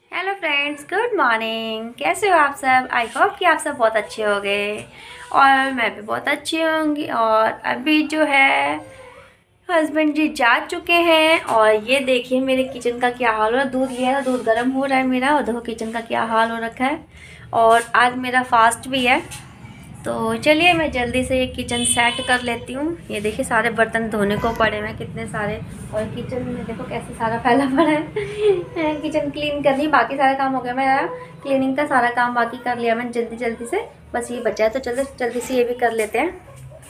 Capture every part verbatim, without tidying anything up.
Hello friends, good morning. कैसे हो आप सब? आई होप कि आप सब बहुत अच्छे होंगे और मैं भी बहुत अच्छी होंगी। और अभी जो है हस्बैंड जी जा चुके हैं और ये देखिए मेरे किचन का क्या हाल हो रहा है। दूध लिया था, दूध गर्म हो रहा है मेरा और देखो किचन का क्या हाल हो रखा है। और आज मेरा फास्ट भी है, तो चलिए मैं जल्दी से ये किचन सेट कर लेती हूँ। ये देखिए सारे बर्तन धोने को पड़े हैं कितने सारे, और किचन में देखो कैसे सारा फैला पड़ा है। किचन क्लीन करनी, बाकी सारा काम हो गया मेरा। क्लीनिंग का सारा काम बाकी कर लिया मैंने जल्दी जल्दी से, बस ये बचा है तो जल्दी जल्दी से ये भी कर लेते हैं।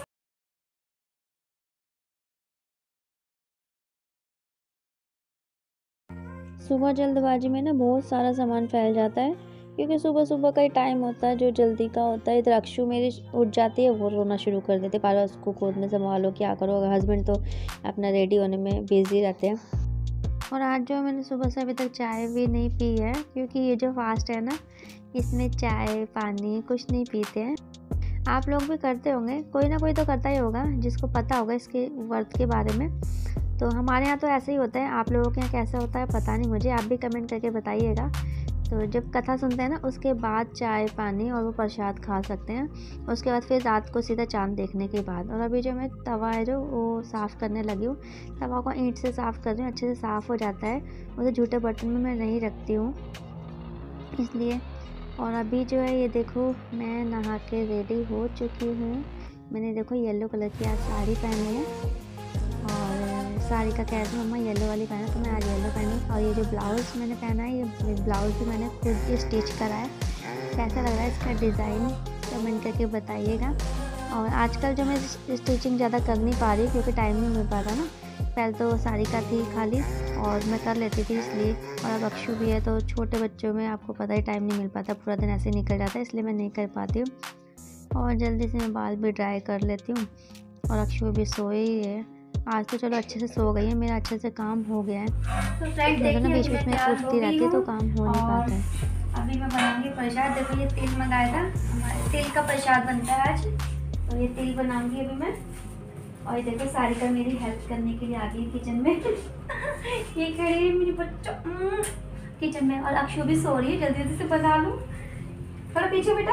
सुबह जल्दबाजी में ना बहुत सारा सामान फैल जाता है, क्योंकि सुबह सुबह का ही टाइम होता है जो जल्दी का होता है। इधर अक्षु मेरी उठ जाती है, वो रोना शुरू कर देते, पारो उसको गोद में संभालो क्या करो। हस्बैंड तो अपना रेडी होने में बिजी रहते हैं। और आज जो मैंने सुबह से अभी तक चाय भी नहीं पी है, क्योंकि ये जो फास्ट है ना, इसमें चाय पानी कुछ नहीं पीते हैं। आप लोग भी करते होंगे, कोई ना कोई तो करता ही होगा जिसको पता होगा इसके वर्थ के बारे में। तो हमारे यहाँ तो ऐसे ही होता है, आप लोगों के यहाँ कैसा होता है पता नहीं मुझे, आप भी कमेंट करके बताइएगा। तो जब कथा सुनते हैं ना, उसके बाद चाय पानी और वो प्रसाद खा सकते हैं। उसके बाद फिर रात को सीधा चांद देखने के बाद। और अभी जो मैं तवा है जो वो साफ़ करने लगी हूँ, तवा को ईंट से साफ़ कर रही हूँ, अच्छे से साफ़ हो जाता है। उसे झूठे बर्तन में मैं नहीं रखती हूँ इसलिए। और अभी जो है ये देखो मैं नहा के रेडी हो चुकी हूँ। मैंने देखो येलो कलर की आज साड़ी पहनी है, और साड़ी का कह रही थी मम्मा येलो वाली पहना, तो मैं आज येलो पहनी। और ये जो ब्लाउज़ मैंने पहना है, ये ब्लाउज़ भी मैंने खुद स्टिच करा है। कैसा लग रहा है इसका डिज़ाइन, कमेंट करके बताइएगा। और आजकल जो मैं स्टिचिंग ज़्यादा कर नहीं पा रही क्योंकि टाइम नहीं मिल पा रहा ना। पहले तो साड़ी का थी खाली और मैं कर लेती थी इसलिए, और अब अक्षु भी है तो छोटे बच्चों में आपको पता ही टाइम नहीं मिल पाता, पूरा दिन ऐसे निकल जाता है, इसलिए मैं नहीं कर पाती हूँ। और जल्दी से मैं बाल भी ड्राई कर लेती हूँ। और अक्षु भी सोई ही है आज, तो चलो अच्छे से सो गई है, मेरा अच्छे से काम हो गया है। तो फ्रेंड देखो ना देखिए बीच बीच में उठती रहती है तो काम हो नहीं पाता है। अभी मैं बनाऊंगी प्रसाद। देखो ये तेल मंगाया था, हमारे तेल का प्रसाद बनता है आज, तो ये तेल बनाऊंगी अभी मैं। और ये देखो सारिका मेरी हेल्प करने के लिए आ गई किचन में। ये खड़ी है मेरी बच्चों किचन में, और अक्षु भी सो रही है, जल्दी जल्दी से बना लूं। थोड़ा पीछे बेटा,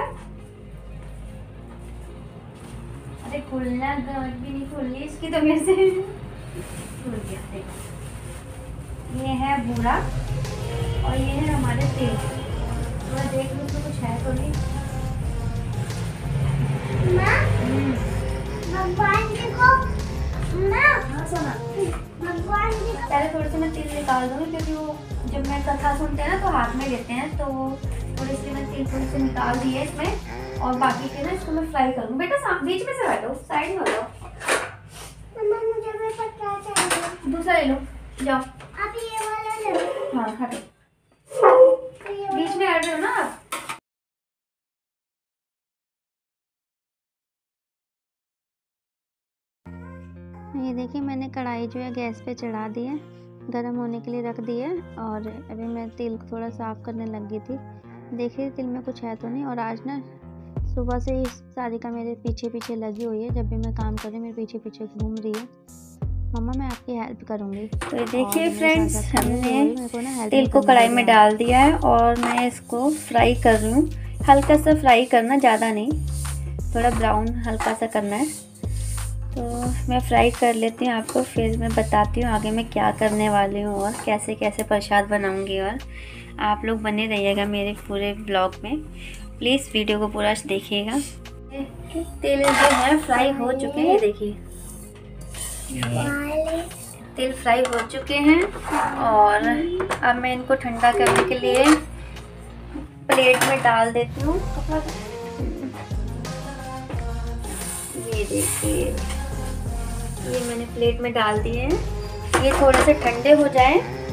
अरे खुलना गांठ भी नहीं खुल रही इसकी तो मेरे से खुल गया। देखो ये है बूरा और ये है हमारे तेल। थोड़ा देख लो तो कुछ है तो नहीं। भगवान जी को ना, हाँ सोना, भगवान जी को पहले थोड़े से मैं तेल निकाल दूंगी, क्योंकि वो जब मैं कथा सुनते हैं ना तो हाथ में लेते हैं, तो थोड़ी सी मैं तेल थोड़ी सी निकाल दी है इसमें। और बाकी के ना इसको मैं फ्राई करूँगी। बेटा साम बीच में से बैठो, साइड में हो जाओ। मम्मा मुझे भी पता चाहिए। दूसरा ले लो, जाओ। आप ये वाला ले लो। हाँ हटो, बीच में हट रहे हो ना आप। ये देखिए मैंने कढ़ाई जो है गैस पे चढ़ा दी है, गर्म होने के लिए रख दी है। और अभी मैं तेल को थोड़ा साफ़ करने लगी थी। देखिए तेल में कुछ है तो नहीं। और आज ना सुबह से ही सारिका मेरे पीछे पीछे लगी हुई है, जब भी मैं काम कर रही हूँ मेरे पीछे पीछे घूम रही है। मम्मा मैं आपकी हेल्प करूँगी। तो देखिए फ्रेंड्स, हमने तेल को कढ़ाई में डाल दिया है और मैं इसको फ्राई कर रही हूँ। हल्का सा फ्राई करना, ज़्यादा नहीं, थोड़ा ब्राउन हल्का सा करना है। तो मैं फ्राई कर लेती हूँ, आपको फिर मैं बताती हूँ आगे मैं क्या करने वाली हूँ और कैसे कैसे प्रसाद बनाऊँगी। और आप लोग बने रहिएगा मेरे पूरे ब्लॉग में, प्लीज़ वीडियो को पूरा देखिएगा। तेल जो है फ्राई हो चुके हैं, देखिए तेल फ्राई हो चुके हैं। और अब मैं इनको ठंडा करने के लिए प्लेट में डाल देती हूँ। ये देखिए ये मैंने प्लेट में डाल दिए हैं, ये थोड़े से ठंडे हो जाएं।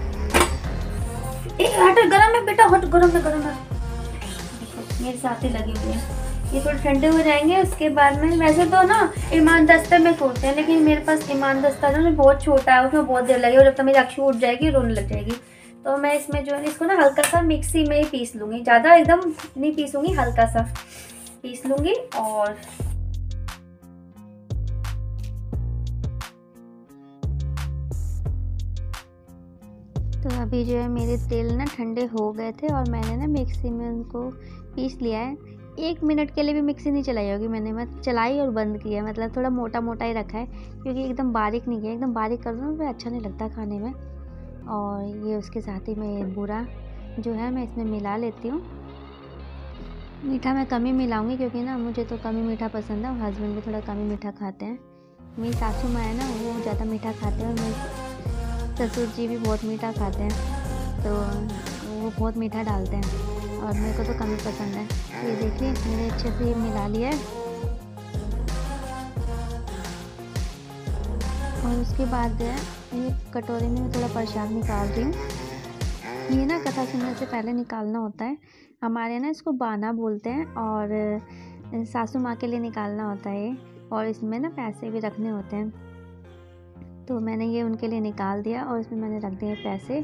एक हट, गरम है बेटा, हट, गरम है गरम है, मेरे साथ ही लगी हुई है। ये थोड़े ठंडे हो जाएंगे, उसके बाद में वैसे तो ना ईमान दस्ता में खोलते हैं, लेकिन मेरे पास ईमान दस्ता जो है बहुत छोटा है, उसमें बहुत देर लगेगी और जब तक मेरी अक्षु उठ जाएगी रोने लग जाएगी। तो मैं इसमें जो है इसको ना हल्का सा मिक्सी में ही पीस लूँगी, ज़्यादा एकदम नहीं पीसूँगी, हल्का सा पीस लूँगी। और तो अभी जो है मेरे तेल ना ठंडे हो गए थे और मैंने ना मिक्सी में उनको पीस लिया है। एक मिनट के लिए भी मिक्सी नहीं चलाई होगी मैंने, मैं चलाई और बंद किया, मतलब थोड़ा मोटा मोटा ही रखा है क्योंकि एकदम बारीक नहीं किया। एकदम बारीक कर दो ना फिर अच्छा नहीं लगता खाने में। और ये उसके साथ ही मैं बूरा जो है मैं इसमें मिला लेती हूँ। मीठा मैं कम ही मिलाऊंगी क्योंकि ना मुझे तो कम ही मीठा पसंद है और हस्बैंड भी थोड़ा कम ही मीठा खाते हैं। मेरी सासू माँ है ना वो ज़्यादा मीठा खाते हैं और मेरे ससुर जी भी बहुत मीठा खाते हैं, तो वो बहुत मीठा डालते हैं और मेरे को तो कम ही पसंद है। तो ये देखिए मैंने अच्छे से ये मिला लिया है। और उसके बाद जो है ये कटोरे में मैं थोड़ा प्रसाद निकाल रही हूँ। ये ना कथा सुनने से पहले निकालना होता है, हमारे ना इसको बाना बोलते हैं और सासू माँ के लिए निकालना होता है और इसमें ना पैसे भी रखने होते हैं। तो मैंने ये उनके लिए निकाल दिया और इसमें मैंने रख दिए पैसे।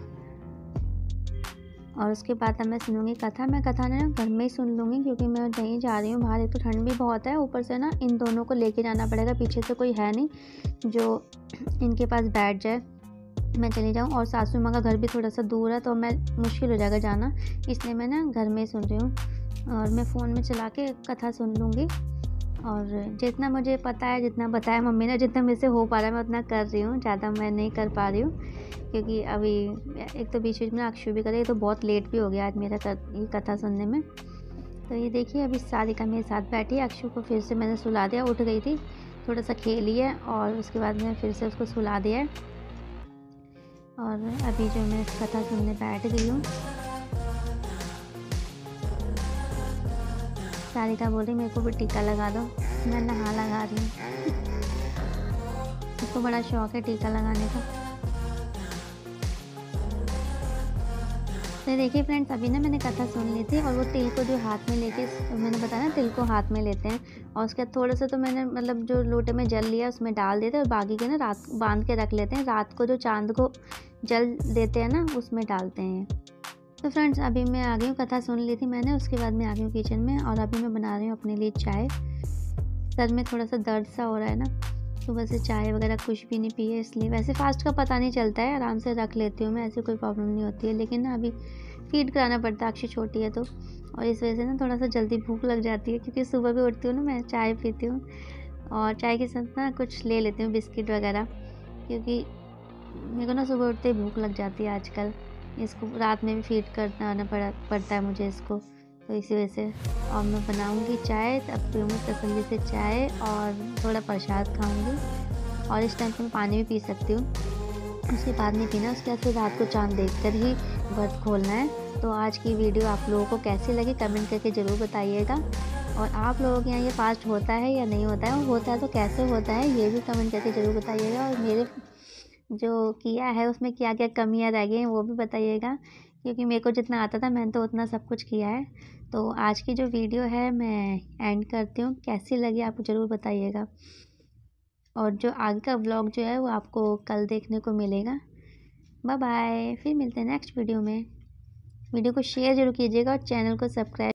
और उसके बाद अब मैं सुनूंगी कथा। मैं कथा ना घर में ही सुन लूँगी क्योंकि मैं कहीं जा रही हूँ बाहर, एक तो ठंड भी बहुत है, ऊपर से ना इन दोनों को लेके जाना पड़ेगा, पीछे से कोई है नहीं जो इनके पास बैठ जाए मैं चली जाऊँ। और सासू माँ का घर भी थोड़ा सा दूर है तो मैं मुश्किल हो जाएगा जाना, इसलिए मैं ना घर में ही सुन रही हूँ और मैं फ़ोन में चला के कथा सुन लूँगी। और जितना मुझे पता है, जितना बताया मम्मी ने, जितना मेरे से हो पा रहा है मैं उतना कर रही हूँ, ज़्यादा मैं नहीं कर पा रही हूँ क्योंकि अभी एक तो बीच बीच में अक्षु भी करे, तो बहुत लेट भी हो गया आज मेरा ये कथा सुनने में। तो ये देखिए अभी सारिका मेरे साथ बैठी है। अक्षु को फिर से मैंने सुला दिया, उठ गई थी, थोड़ा सा खेली है और उसके बाद मैंने फिर से उसको सुला दिया है। और अभी जो मैं कथा सुनने बैठ गई हूँ। सारिका बोली मेरे को भी टीका लगा दो, मैं नहा लगा रही हूँ। उसको बड़ा शौक है टीका लगाने का। तो देखिए फ्रेंड्स अभी ना मैंने कथा सुन ली थी और वो तिल को जो हाथ में लेके, मैंने बताया ना तिल को हाथ में लेते हैं और उसके बाद थोड़ा सा तो मैंने मतलब जो लोटे में जल लिया उसमें डाल देते हैं और बाकी के ना रात बांध के रख लेते हैं, रात को जो चांद को जल देते हैं ना उसमें डालते हैं। तो फ्रेंड्स अभी मैं आ गई हूँ, कथा सुन ली थी मैंने, उसके बाद मैं आ गई हूँ किचन में और अभी मैं बना रही हूँ अपने लिए चाय। सर में थोड़ा सा दर्द सा हो रहा है ना, सुबह से चाय वगैरह कुछ भी नहीं पी है इसलिए। वैसे फास्ट का पता नहीं चलता है, आराम से रख लेती हूँ मैं, ऐसी कोई प्रॉब्लम नहीं होती है, लेकिन ना अभी फीड कराना पड़ता है, अक्षु छोटी है तो, और इस वजह से ना थोड़ा सा जल्दी भूख लग जाती है क्योंकि सुबह भी उठती हूँ ना मैं चाय पीती हूँ और चाय के साथ ना कुछ ले लेती हूँ बिस्किट वगैरह, क्योंकि मेरे को ना सुबह उठते ही भूख लग जाती है आजकल। इसको रात में भी फीड करना आना पड़ा पड़ता है मुझे इसको, तो इसी वजह से। और मैं बनाऊँगी चाय, तब पीऊँगी तसल्ली से चाय और थोड़ा प्रसाद खाऊँगी और इस टाइम पर मैं पानी भी पी सकती हूँ, उसके बाद नहीं पीना। उसके बाद फिर रात को चांद देखकर ही व्रत खोलना है। तो आज की वीडियो आप लोगों को कैसी लगी कमेंट करके ज़रूर बताइएगा। और आप लोगों के यहाँ ये फास्ट होता है या नहीं होता है, और होता है तो कैसे होता है ये भी कमेंट करके ज़रूर बताइएगा। और मेरे जो किया है उसमें क्या क्या कमियाँ रह गई हैं वो भी बताइएगा, क्योंकि मेरे को जितना आता था मैंने तो उतना सब कुछ किया है। तो आज की जो वीडियो है मैं एंड करती हूँ, कैसी लगी आपको ज़रूर बताइएगा। और जो आगे का व्लॉग जो है वो आपको कल देखने को मिलेगा। बाय बाय, फिर मिलते हैं नेक्स्ट वीडियो में। वीडियो को शेयर जरूर कीजिएगा और चैनल को सब्सक्राइब